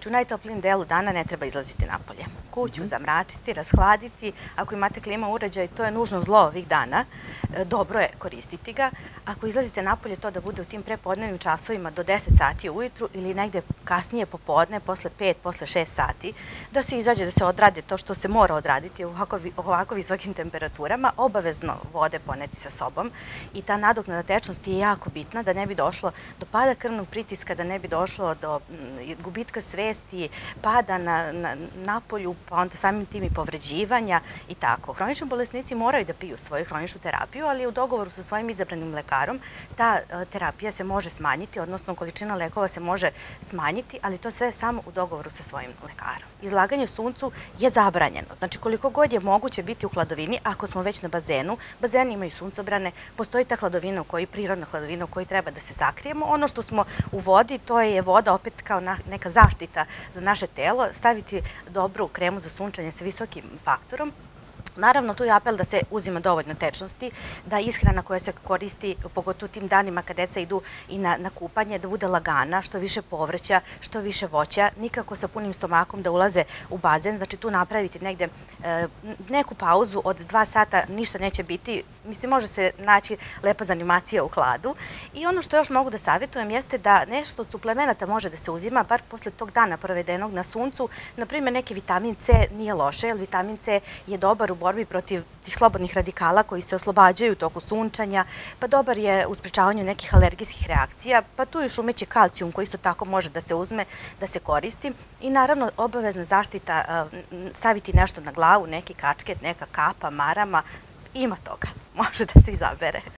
Znači u najtoplijem delu dana ne treba izlaziti napolje. Kuću zamračiti, rashladiti. Ako imate klima uređaj, to je nužno zlo ovih dana. Dobro je koristiti ga. Ako izlazite napolje, to da bude u tim prepodnevnim časovima do 10 sati ujutru ili negde kasnije popodne, posle 5, posle 6 sati, da se izađe, da se odrade to što se mora odraditi u ovako visokim temperaturama, obavezno vode poneti sa sobom i ta nadoknadna tečnost je jako bitna da ne bi došlo do pada krvnog pritiska, da ne bi došlo do gubitka svesti, pada na polju, pa onda samim tim i povređivanja i tako. Hronični bolesnici moraju da piju svoju hroničnu terapiju, ali u dogovoru sa svojim izabranim lekarom ta terapija se može smanjiti, odnosno količina lekova se može smanjiti, ali to sve samo u dogovoru sa svojim lekarom. Izlaganje suncu je zabranjeno. Znači koliko god je moguće biti u hladovini, ako smo već na bazenu, bazeni imaju suncobrane, postoji ta hladovina prirodna hladovina u kojoj treba da se sakrijemo. Ono što smo u vodi, to je voda opet kao neka zaštita za naše telo, staviti dobru kremu za sunčanje sa visokim faktorom. Naravno, tu je apel da se uzima dovoljno tečnosti, da ishrana koja se koristi, pogotovo tim danima kad deca idu i na kupanje, da bude lagana, što više povrća, što više voća, nikako sa punim stomakom da ulaze u bazen, znači tu napraviti negde neku pauzu od 2 sata, ništa neće biti, mislim, može se naći lepa zanimacija u hladu. I ono što još mogu da savjetujem jeste da nešto od suplemenata može da se uzima, bar posle tog dana provedenog na suncu, na primjer neki vitamin C nije loše, jer vitamin C je dobar u borbi protiv tih slobodnih radikala koji se oslobađaju u toku sunčanja, pa dobar je u sprečavanju nekih alergijskih reakcija, pa tu je šumeći kalcijum koji isto tako može da se uzme, da se koristi i naravno obavezna zaštita, staviti nešto na glavu, neki kačket, neka kapa, marama, ima toga, može da se izabere.